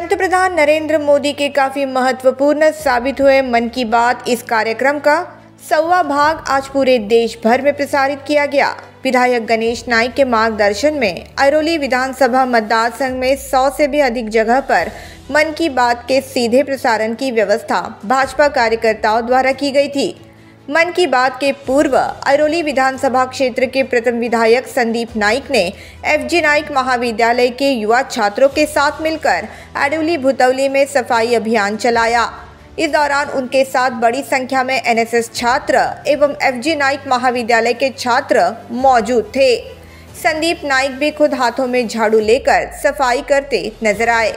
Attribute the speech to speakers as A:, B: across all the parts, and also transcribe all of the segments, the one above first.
A: पंतप्रधान नरेंद्र मोदी के काफी महत्वपूर्ण साबित हुए मन की बात इस कार्यक्रम का 100वां भाग आज पूरे देश भर में प्रसारित किया गया। विधायक गणेश नाइक के मार्गदर्शन में अरौली विधानसभा मतदान संघ में 100 से भी अधिक जगह पर मन की बात के सीधे प्रसारण की व्यवस्था भाजपा कार्यकर्ताओं द्वारा की गई थी। मन की बात के पूर्व अरौली विधानसभा क्षेत्र के प्रथम विधायक संदीप नाइक ने एफजी नाइक महाविद्यालय के युवा छात्रों के साथ मिलकर अरौली भुतौली में सफाई अभियान चलाया। इस दौरान उनके साथ बड़ी संख्या में एनएसएस छात्र एवं एफजी नाइक महाविद्यालय के छात्र मौजूद थे। संदीप नाइक भी खुद हाथों में झाड़ू लेकर सफाई करते नजर आए।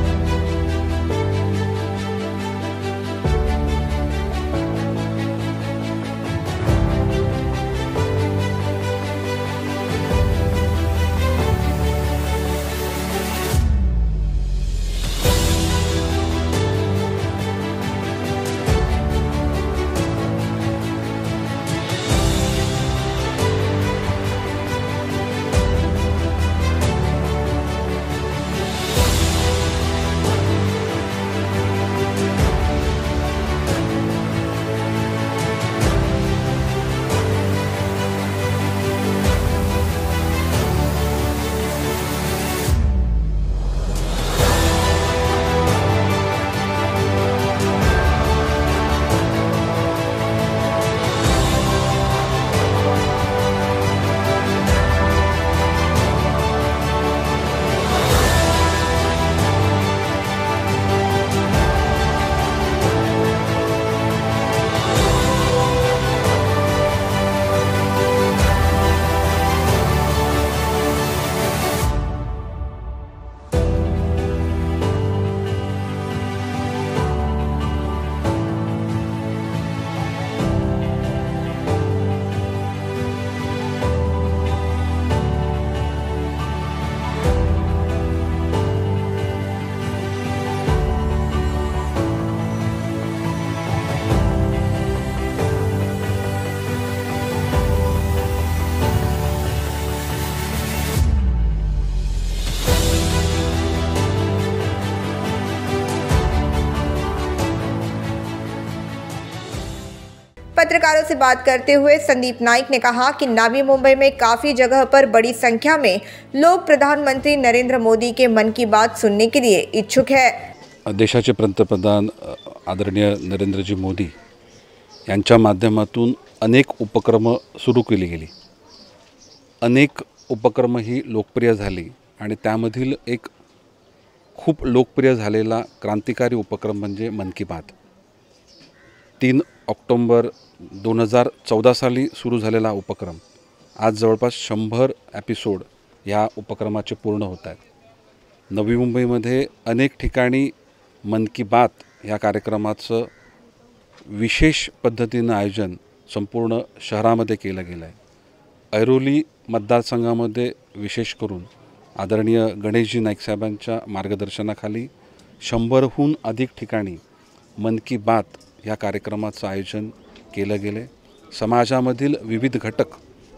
A: पत्रकारों से बात करते हुए संदीप नाइक ने कहा कि नवी मुंबई में काफी जगह पर बड़ी संख्या में लोग प्रधानमंत्री नरेंद्र मोदी के मन की बात सुनने के लिए इच्छुक है।
B: देशाचे पंतप्रधान आदरणीय नरेंद्रजी मोदी यांच्या माध्यमातून अनेक उपक्रम सुरू केली गेली। अनेक उपक्रम ही लोकप्रिय झाली आणि त्यामधील एक खूप लोकप्रिय झालेला क्रांतिकारी उपक्रम म्हणजे मन की बात। 3 ऑक्टोबर 2014 साली सुरू झालेला उपक्रम आज जवळपास 100 एपिसोड या उपक्रमाचे पूर्ण होत आहेत। नवी मुंबईमध्ये अनेक ठिकाणी मन की बात या कार्यक्रमाचं विशेष पद्धतीने आयोजन संपूर्ण शहरामध्ये केलं गेलं आहे। ऐरोली मतदारसंघामध्ये विशेष करून आदरणीय गणेशजी नाईक साहेबांच्या मार्गदर्शनाखाली 100हून अधिक ठिकाणी मन की बात या कार्यक्रमाचं आयोजन केलं गेले। समाजामधील विविध घटक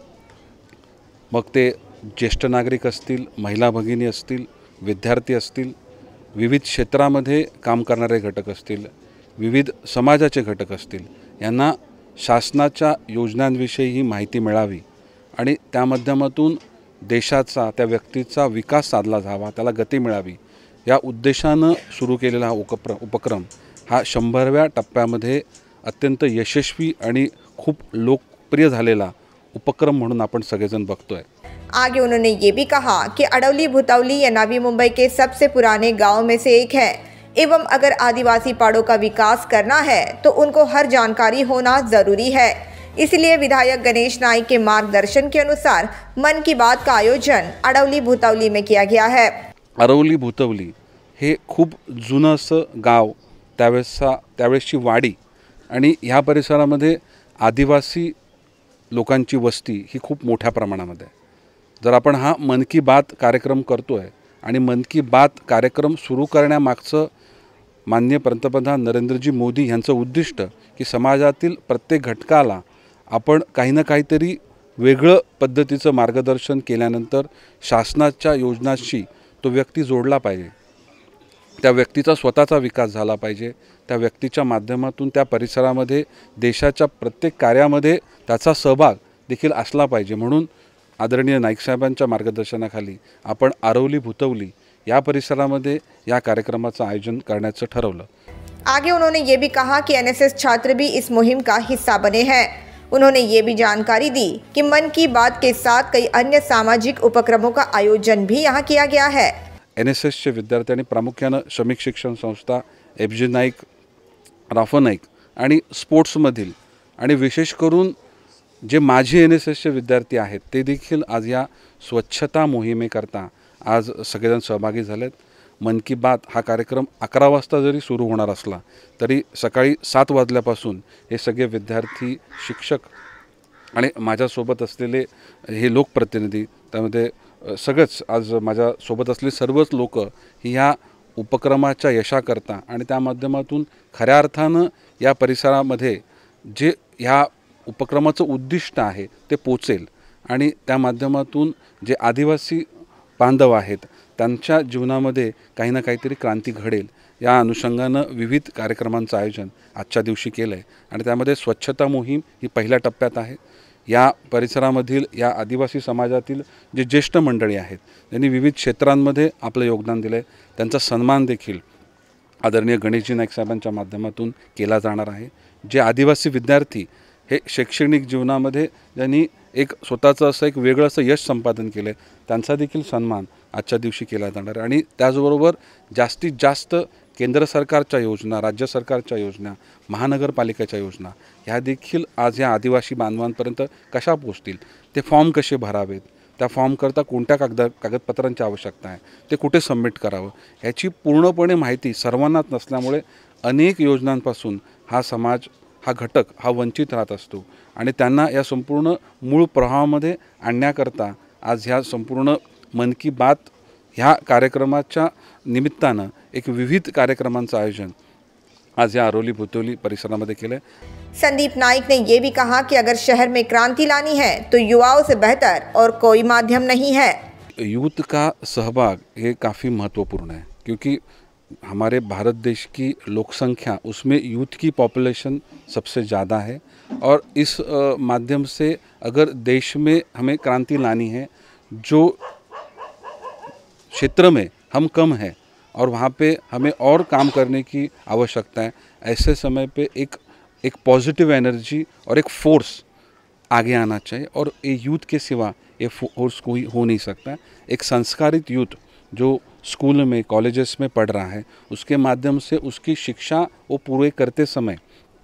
B: मग ते ज्येष्ठ नागरिक असतील, महिला भगिनी असतील, विद्यार्थी असतील, विविध क्षेत्रामध्ये काम करणारे घटक असतील, विविध समाजाचे घटक असतील, यांना शासनाच्या योजनांविषयी माहिती मिळावी आणि त्या माध्यमातून देशाचा त्या व्यक्तीचा विकास साधला जावा, त्याला गती मिळावी या उद्देशाने सुरू केलेला हा उपक्रम हा 100व्या टप्प्यामध्ये अत्यंत यशस्वी आणि खूप लोकप्रिय झालेला उपक्रम म्हणून आपण सगळेजण बघतोय।
A: आगे उन्होंने ये भी कहा कि अरौली भुतौली या नवी मुंबई के सबसे पुराने गांव में से एक है एवं अगर आदिवासी पाड़ों का विकास करना है तो उनको हर जानकारी होना जरूरी है। इसलिए विधायक गणेश नाइक के मार्गदर्शन के अनुसार मन की बात का आयोजन अरौली भुतौली में किया गया है।
B: अरौली भुतौली हे खूप जुनं असं गाव, त्यावेळेसची वाडी आणि ह्या परिसरामध्ये आदिवासी लोकांची वस्ती ही खूप मोठ्या प्रमाणामध्ये आहे। जर आपण हा मन की बात कार्यक्रम करतोय आणि मन की बात कार्यक्रम सुरू करण्यामागचं माननीय पंतप्रधान नरेंद्रजी मोदी यांचं उद्दिष्ट की समाजातील प्रत्येक घटकाला आपण काही ना काहीतरी वेगळं पद्धतीचं मार्गदर्शन केल्यानंतर शासनाच्या योजनांशी तो व्यक्ती जोडला पाहिजे। त्या व्यक्तीचा स्वतःचा विकास झाला पाहिजे, त्या व्यक्तीच्या माध्यमातून त्या परिसरामध्ये देशाच्या प्रत्येक कार्यामध्ये त्याचा सहभाग देखील असला पाहिजे। म्हणून आदरणीय नाईक साहेबांच्या मार्गदर्शनाखाली आपण आरवली भुतवली या परिसरामध्ये या कार्यक्रमाचं आयोजन करण्याचं ठरवलं।
A: आगे उन्होंने ये भी कहा कि एनएसएस छात्र भी इस मुहिम का हिस्सा बने हैं। उन्होंने ये भी जानकारी दी कि मन की बात के साथ कई अन्य सामाजिक उपक्रमों का आयोजन भी यहाँ किया गया है।
B: एनएसएसचे विद्यार्थ्यांनी प्रामुख्याने श्रमिक शिक्षण संस्था, एफजी नाईक, राफा नाईक आणि स्पोर्ट्समधील आणि विशेष करून जे माजी एनएसएसचे विद्यार्थी आहेत ते देखील आज या स्वच्छता मोहिमेकरता आज सगळेजण सहभागी झालेत। मन की बात हा कार्यक्रम 11 वाजता जरी सुरू होणार असला तरी सकाळी 7 वाजल्यापासून हे सगळे विद्यार्थी, शिक्षक आणि माझ्यासोबत असलेले हे लोकप्रतिनिधी, त्यामध्ये सगळेच आज माझ्यासोबत असलेले सर्वच लोक ह्या उपक्रमाच्या यशाकरता आणि त्या माध्यमातून खऱ्या अर्थानं या परिसरामध्ये जे ह्या उपक्रमाचं उद्दिष्ट आहे ते पोचेल आणि त्या माध्यमातून जे आदिवासी बांधव आहेत त्यांच्या जीवनामध्ये काही ना काहीतरी क्रांती घडेल या अनुषंगानं विविध कार्यक्रमांचं आयोजन आजच्या दिवशी केलं आहे आणि त्यामध्ये स्वच्छता मोहीम ही पहिल्या टप्प्यात आहे। या परिसरामधील या आदिवासी समाजातील जे ज्येष्ठ मंडळी आहेत त्यांनी विविध क्षेत्रांमध्ये आपलं योगदान दिलं आहे, त्यांचा सन्मान देखील आदरणीय गणेशजी नाईक साहेबांच्या माध्यमातून केला जाणार आहे। जे आदिवासी विद्यार्थी हे शैक्षणिक जीवनामध्ये ज्यांनी एक स्वतःचं असं एक वेगळं असं यश संपादन केलं आहे त्यांचा देखील सन्मान आजच्या दिवशी केला जाणार आणि त्याचबरोबर जास्तीत जास्त केंद्र सरकारच्या योजना, राज्य सरकारच्या योजना, महानगरपालिकेच्या योजना ह्या देखील आज या आदिवासी बांधवांपर्यंत कशा पोहोचतील, ते फॉर्म कसे भरावेत, त्या फॉर्मकरता कोणत्या कागदपत्रांची आवश्यकता आहे, ते कुठे सबमिट करावं ह्याची पूर्णपणे माहिती सर्वांनाच नसल्यामुळे अनेक योजनांपासून हा समाज, हा घटक हा वंचित राहत असतो आणि त्यांना या संपूर्ण मूळ प्रवाहामध्ये आणण्याकरता आज ह्या संपूर्ण मन की बात ह्या कार्यक्रमाच्या निमित्तानं एक विविध कार्यक्रमांचं आयोजन आज या आरवली भुतवली परिसरामध्ये केलं है।
A: संदीप नाइक ने ये भी कहा कि अगर शहर में क्रांति लानी है तो युवाओं से बेहतर और कोई माध्यम नहीं है।
B: यूथ का सहभाग ये काफ़ी महत्वपूर्ण है क्योंकि हमारे भारत देश की लोकसंख्या उसमें यूथ की पॉपुलेशन सबसे ज़्यादा है और इस माध्यम से अगर देश में हमें क्रांति लानी है, जो क्षेत्र में हम कम हैं और वहाँ पे हमें और काम करने की आवश्यकता है, ऐसे समय पे एक पॉजिटिव एनर्जी और एक फोर्स आगे आना चाहिए और ये यूथ के सिवा ये फोर्स कोई हो नहीं सकता। एक संस्कारित यूथ जो स्कूल में, कॉलेजेस में पढ़ रहा है उसके माध्यम से उसकी शिक्षा वो पूरे करते समय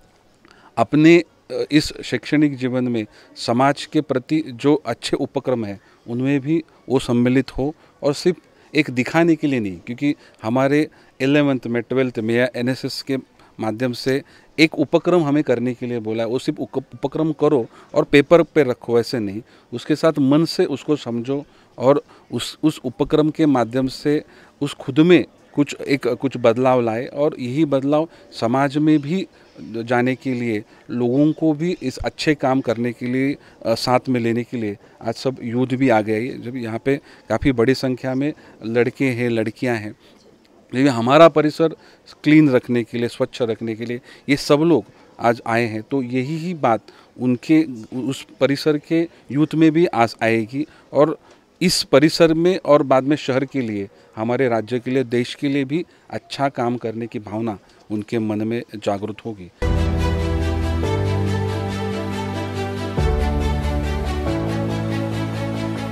B: अपने इस शैक्षणिक जीवन में समाज के प्रति जो अच्छे उपक्रम हैं उनमें भी वो सम्मिलित हो और सिर्फ एक दिखाने के लिए नहीं, क्योंकि हमारे 11th में 12th में या एनएसएस के माध्यम से एक उपक्रम हमें करने के लिए बोला है, वो सिर्फ उपक्रम करो और पेपर पे रखो ऐसे नहीं, उसके साथ मन से उसको समझो और उस उपक्रम के माध्यम से उस खुद में कुछ बदलाव लाए और यही बदलाव समाज में भी जाने के लिए, लोगों को भी इस अच्छे काम करने के लिए साथ में लेने के लिए आज सब यूथ भी आ गए हैं। जब यहाँ पे काफ़ी बड़ी संख्या में लड़के हैं, लड़कियाँ हैं, लेकिन हमारा परिसर क्लीन रखने के लिए, स्वच्छ रखने के लिए ये सब लोग आज आए हैं, तो यही ही बात उनके उस परिसर के यूथ में भी आज आएगी और इस परिसर में और बाद में शहर के लिए, हमारे राज्य के लिए, देश के लिए भी अच्छा काम करने की भावना उनके मन में जागृत होगी।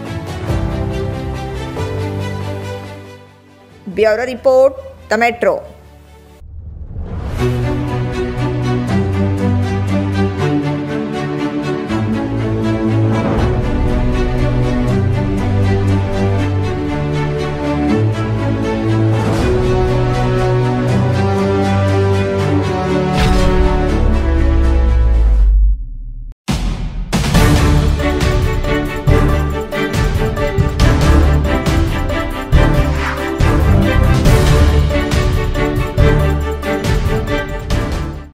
A: Bureau report, the metro.